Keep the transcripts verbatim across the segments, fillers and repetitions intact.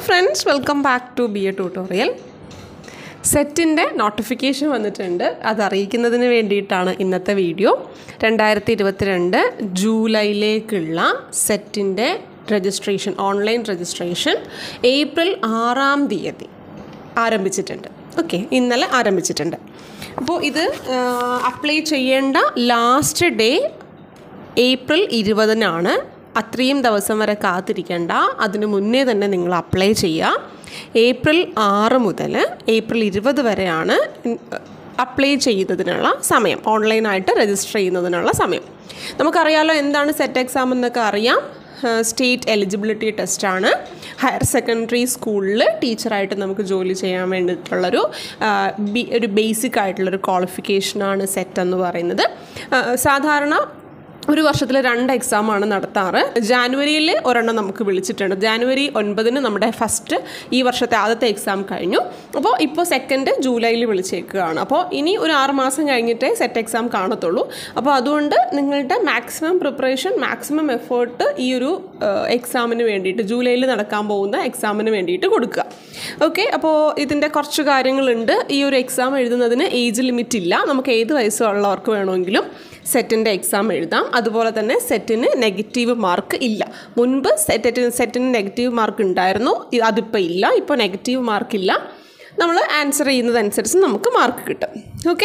Friends, welcome back to B A Tutorial. സെറ്റിൻ്റെ notification വന്നിട്ടുണ്ട്. അത് അറിയിക്കുന്നതിന് വേണ്ടിയിട്ടാണ് ഇന്നത്തെ വീഡിയോ. രണ്ടായിരത്തി ഇരുപത്തിരണ്ട് ജൂലൈയിലേക്കുള്ള സെറ്റിൻ്റെ രജിസ്ട്രേഷൻ, ഓൺലൈൻ രജിസ്ട്രേഷൻ ഏപ്രിൽ ആറാം തീയതി ആരംഭിച്ചിട്ടുണ്ട്. ഓക്കെ, ഇന്നലെ ആരംഭിച്ചിട്ടുണ്ട്. അപ്പോൾ ഇത് അപ്ലൈ ചെയ്യേണ്ട ലാസ്റ്റ് ഡേ ഏപ്രിൽ ഇരുപതിനാണ്. അത്രയും ദിവസം വരെ കാത്തിരിക്കേണ്ട, അതിന് മുന്നേ തന്നെ നിങ്ങൾ അപ്ലൈ ചെയ്യുക. ഏപ്രിൽ ആറ് മുതൽ ഏപ്രിൽ ഇരുപത് വരെയാണ് അപ്ലൈ ചെയ്യുന്നതിനുള്ള സമയം, ഓൺലൈനായിട്ട് രജിസ്റ്റർ ചെയ്യുന്നതിനുള്ള സമയം. നമുക്കറിയാമല്ലോ എന്താണ് സെറ്റ് എക്സാം എന്നൊക്കെ അറിയാം. സ്റ്റേറ്റ് എലിജിബിലിറ്റി ടെസ്റ്റാണ്. ഹയർ സെക്കൻഡറി സ്കൂളിൽ ടീച്ചറായിട്ട് നമുക്ക് ജോലി ചെയ്യാൻ വേണ്ടിയിട്ടുള്ളൊരു ബി ഒരു ബേസിക് ആയിട്ടുള്ളൊരു ക്വാളിഫിക്കേഷനാണ് സെറ്റ് എന്ന് പറയുന്നത്. സാധാരണ ഒരു വർഷത്തിൽ രണ്ട് എക്സാമാണ് നടത്താറ്. ജാനുവരിയിൽ ഒരെണ്ണം നമുക്ക് വിളിച്ചിട്ടുണ്ട്. ജാനുവരി ഒൻപതിന് നമ്മുടെ ഫസ്റ്റ് ഈ വർഷത്തെ ആദ്യത്തെ എക്സാം കഴിഞ്ഞു. അപ്പോൾ ഇപ്പോൾ സെക്കൻഡ് ജൂലൈയിൽ വിളിച്ചേക്കുകയാണ്. അപ്പോൾ ഇനി ഒരു ആറ് മാസം കഴിഞ്ഞിട്ടേ സെറ്റ് എക്സാം കാണത്തുള്ളൂ. അപ്പോൾ അതുകൊണ്ട് നിങ്ങളുടെ മാക്സിമം പ്രിപ്പറേഷൻ, മാക്സിമം എഫേർട്ട് ഈ ഒരു എക്സാമിന് വേണ്ടിയിട്ട്, ജൂലൈയിൽ നടക്കാൻ പോകുന്ന എക്സാമിന് വേണ്ടിയിട്ട് കൊടുക്കുക. ഓക്കെ, അപ്പോൾ ഇതിൻ്റെ കുറച്ച് കാര്യങ്ങളുണ്ട്. ഈ ഒരു എക്സാം എഴുതുന്നതിന് ഏജ് ലിമിറ്റ് ഇല്ല. നമുക്ക് ഏത് വയസ്സുള്ളവർക്ക് വേണമെങ്കിലും സെറ്റിൻ്റെ എക്സാം എഴുതാം. അതുപോലെ തന്നെ സെറ്റിന് നെഗറ്റീവ് മാർക്ക് ഇല്ല. മുൻപ് സെറ്റ് സെറ്റിന് നെഗറ്റീവ് മാർക്ക് ഉണ്ടായിരുന്നു, അതിപ്പോൾ ഇല്ല. ഇപ്പോൾ നെഗറ്റീവ് മാർക്കില്ല. നമ്മൾ ആൻസർ ചെയ്യുന്നതനുസരിച്ച് നമുക്ക് മാർക്ക് കിട്ടും. ഓക്കെ,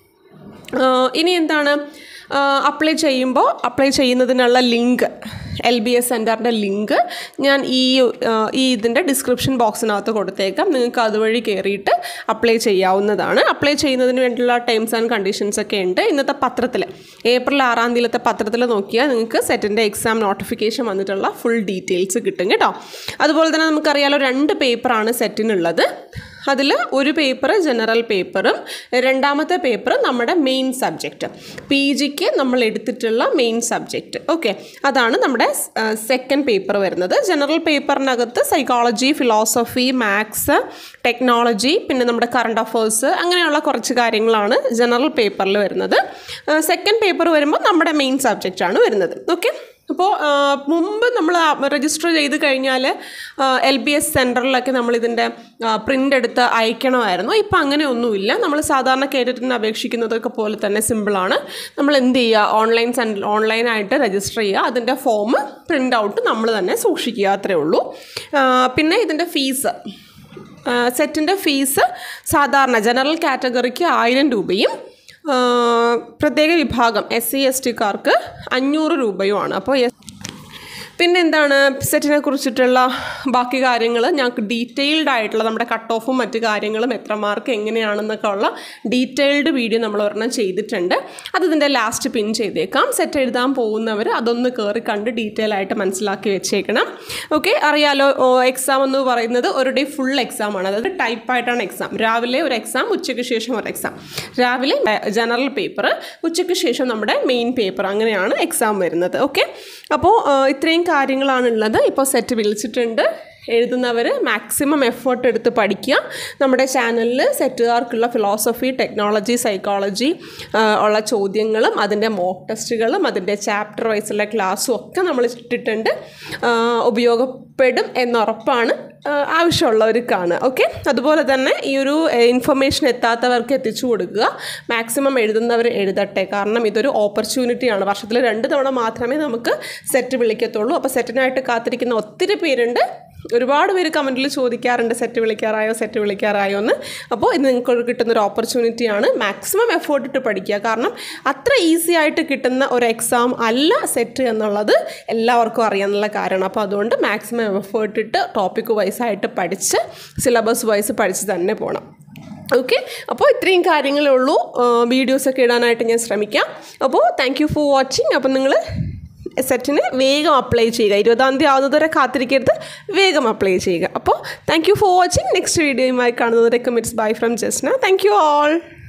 ഇനി എന്താണ് അപ്ലൈ ചെയ്യുമ്പോൾ അപ്ലൈ ചെയ്യുന്നതിനുള്ള ലിങ്ക്, എൽ ബി എസ് സെൻറ്ററിൻ്റെ ലിങ്ക് ഞാൻ ഈ ഈ ഇതിൻ്റെ ഡിസ്ക്രിപ്ഷൻ ബോക്സിനകത്ത് കൊടുത്തേക്കാം. നിങ്ങൾക്ക് അതുവഴി കയറിയിട്ട് അപ്ലൈ ചെയ്യാവുന്നതാണ്. അപ്ലൈ ചെയ്യുന്നതിന് വേണ്ടിയുള്ള ടേംസ് ആൻഡ് കണ്ടീഷൻസ് ഒക്കെ ഉണ്ട്. ഇന്നത്തെ പത്രത്തിൽ, ഏപ്രിൽ ആറാം തീയതിയിലത്തെ പത്രത്തിൽ നോക്കിയാൽ നിങ്ങൾക്ക് സെറ്റിൻ്റെ എക്സാം നോട്ടിഫിക്കേഷൻ വന്നിട്ടുള്ള ഫുൾ ഡീറ്റെയിൽസ് കിട്ടും കേട്ടോ. അതുപോലെ തന്നെ നമുക്കറിയാലോ രണ്ട് പേപ്പറാണ് സെറ്റിനുള്ളത്. അതിൽ ഒരു പേപ്പർ ജനറൽ പേപ്പറും രണ്ടാമത്തെ പേപ്പർ നമ്മുടെ മെയിൻ സബ്ജക്റ്റ്, പി ജിക്ക് നമ്മൾ എടുത്തിട്ടുള്ള മെയിൻ സബ്ജക്റ്റ്. ഓക്കെ, അതാണ് നമ്മുടെ സെക്കൻഡ് പേപ്പർ വരുന്നത്. ജനറൽ പേപ്പറിനകത്ത് സൈക്കോളജി, ഫിലോസഫി, മാത്സ്, ടെക്നോളജി, പിന്നെ നമ്മുടെ കറണ്ട് അഫേഴ്സ്, അങ്ങനെയുള്ള കുറച്ച് കാര്യങ്ങളാണ് ജനറൽ പേപ്പറിൽ വരുന്നത്. സെക്കൻഡ് പേപ്പർ വരുമ്പോൾ നമ്മുടെ മെയിൻ സബ്ജക്റ്റാണ് വരുന്നത്. ഓക്കെ, അപ്പോൾ മുമ്പ് നമ്മൾ രജിസ്റ്റർ ചെയ്ത് കഴിഞ്ഞാൽ എൽ ബി എസ് സെൻറ്ററിലൊക്കെ നമ്മളിതിൻ്റെ പ്രിൻ്റ് എടുത്ത് അയക്കണമായിരുന്നു. ഇപ്പം അങ്ങനെയൊന്നുമില്ല. നമ്മൾ സാധാരണ കേഡറ്റിന് അപേക്ഷിക്കുന്നതൊക്കെ പോലെ തന്നെ സിമ്പിളാണ്. നമ്മൾ എന്ത് ചെയ്യുക, ഓൺലൈൻ സെൻറ്റർ ഓൺലൈനായിട്ട് രജിസ്റ്റർ ചെയ്യുക. അതിൻ്റെ ഫോം പ്രിൻ്റ് ഔട്ട് നമ്മൾ തന്നെ സൂക്ഷിക്കുക, അത്രേ ഉള്ളൂ. പിന്നെ ഇതിൻ്റെ ഫീസ്, സെറ്റിൻ്റെ ഫീസ് സാധാരണ ജനറൽ കാറ്റഗറിക്ക് ആയിരം രൂപയും പ്രത്യേക വിഭാഗം എസ് സി എസ് ടിക്കാർക്ക് അഞ്ഞൂറ് രൂപയുമാണ്. അപ്പോൾ പിന്നെ എന്താണ് സെറ്റിനെ കുറിച്ചിട്ടുള്ള ബാക്കി കാര്യങ്ങൾ ഞങ്ങൾക്ക് ഡീറ്റെയിൽഡ് ആയിട്ടുള്ള നമ്മുടെ കട്ട് ഓഫും മറ്റു കാര്യങ്ങളും എത്ര മാർക്ക് എങ്ങനെയാണെന്നൊക്കെ ഉള്ള ഡീറ്റെയിൽഡ് വീഡിയോ നമ്മൾ ഒരെണ്ണം ചെയ്തിട്ടുണ്ട്. അത് ഇതിൻ്റെ ലാസ്റ്റ് പിൻ ചെയ്തേക്കാം. സെറ്റ് എഴുതാൻ പോകുന്നവർ അതൊന്ന് കയറി കണ്ട് ഡീറ്റെയിൽ ആയിട്ട് മനസ്സിലാക്കി വെച്ചേക്കണം. ഓക്കെ, അറിയാലോ എക്സാം എന്ന് പറയുന്നത് ഒരു ഡേ ഫുൾ എക്സാമാണ്. അതായത് ടൈപ്പായിട്ടാണ് എക്സാം. രാവിലെ ഒരു എക്സാം, ഉച്ചയ്ക്ക് ശേഷം ഒരു എക്സാം. രാവിലെ ജനറൽ പേപ്പർ, ഉച്ചയ്ക്ക് ശേഷം നമ്മുടെ മെയിൻ പേപ്പർ, അങ്ങനെയാണ് എക്സാം വരുന്നത്. ഓക്കെ, അപ്പോൾ ഇത്രയും കാര്യങ്ങളാണുള്ളത്. ഇപ്പോൾ സെറ്റ് വിളിച്ചിട്ടുണ്ട്. എഴുതുന്നവർ മാക്സിമം എഫേർട്ട് എടുത്ത് പഠിക്കുക. നമ്മുടെ ചാനലിൽ സെറ്റുകാർക്കുള്ള ഫിലോസഫി, ടെക്നോളജി, സൈക്കോളജി ഉള്ള ചോദ്യങ്ങളും അതിൻ്റെ മോക്ക് ടെസ്റ്റുകളും അതിൻ്റെ ചാപ്റ്റർ വൈസുള്ള ക്ലാസ്സും ഒക്കെ നമ്മൾ ഇട്ടിട്ടുണ്ട്. ഉപയോഗപ്പെടും എന്നുറപ്പാണ് ആവശ്യമുള്ളവർക്കാണ്. ഓക്കെ, അതുപോലെ തന്നെ ഈ ഒരു ഇൻഫർമേഷൻ എത്താത്തവർക്ക് എത്തിച്ചു കൊടുക്കുക. മാക്സിമം എഴുതുന്നവർ എഴുതട്ടെ. കാരണം ഇതൊരു ഓപ്പർച്യൂണിറ്റിയാണ്. വർഷത്തിൽ രണ്ട് തവണ മാത്രമേ നമുക്ക് സെറ്റ് വിളിക്കത്തുള്ളൂ. അപ്പോൾ സെറ്റിനായിട്ട് കാത്തിരിക്കുന്ന ഒത്തിരി പേരുണ്ട്. ഒരുപാട് പേര് കമൻറ്റിൽ ചോദിക്കാറുണ്ട് സെറ്റ് വിളിക്കാറായോ സെറ്റ് വിളിക്കാറായോ എന്ന്. അപ്പോൾ ഇത് നിങ്ങൾക്ക് കിട്ടുന്നൊരു ഓപ്പർച്യൂണിറ്റിയാണ്. മാക്സിമം എഫേർട്ട് ഇട്ട് പഠിക്കുക. കാരണം അത്ര ഈസി ആയിട്ട് കിട്ടുന്ന ഒരു എക്സാം അല്ല സെറ്റ് എന്നുള്ളത് എല്ലാവർക്കും അറിയാമെന്നുള്ള കാര്യമാണ്. അപ്പോൾ അതുകൊണ്ട് മാക്സിമം എഫേർട്ട് ഇട്ട് ടോപ്പിക് വൈസായിട്ട് പഠിച്ച് സിലബസ് വൈസ് പഠിച്ച് തന്നെ പോകണം. ഓക്കെ, അപ്പോൾ ഇത്രയും കാര്യങ്ങളേ ഉള്ളൂ. വീഡിയോസൊക്കെ ഇടാനായിട്ട് ഞാൻ ശ്രമിക്കാം. അപ്പോൾ താങ്ക് യു ഫോർ വാച്ചിങ്. അപ്പോൾ നിങ്ങൾ സെറ്റിന് വേഗം അപ്ലൈ ചെയ്യുക. ഇരുപതാം തീയതി ആവുന്നതുവരെ കാത്തിരിക്കരുത്, വേഗം അപ്ലൈ ചെയ്യുക. അപ്പോൾ thank you for watching. Next വീഡിയോയുമായി കാണുന്നവരൊക്കെ it's bye from Jasna. Thank you all.